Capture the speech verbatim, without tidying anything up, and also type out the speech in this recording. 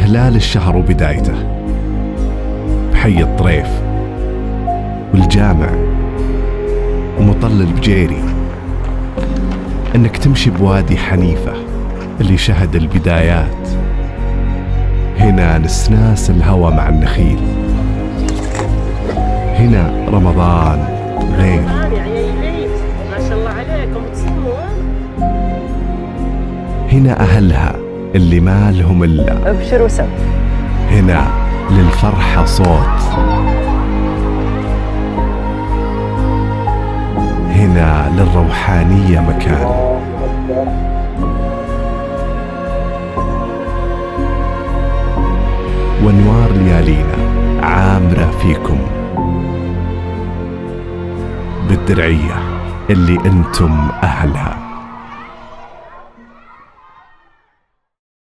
هلال الشهر وبدايته، بحي الطريف والجامع ومطل البجيري، انك تمشي بوادي حنيفة اللي شهد البدايات. هنا نسناس الهوى مع النخيل، هنا رمضان غير. ما شاء الله عليكم تصوموا. هنا أهلها اللي ما لهم إلا ابشر وسم. هنا للفرحة صوت، هنا للروحانية مكان. وانوار ليالينا عامرة فيكم بالدرعية اللي انتم أهلها.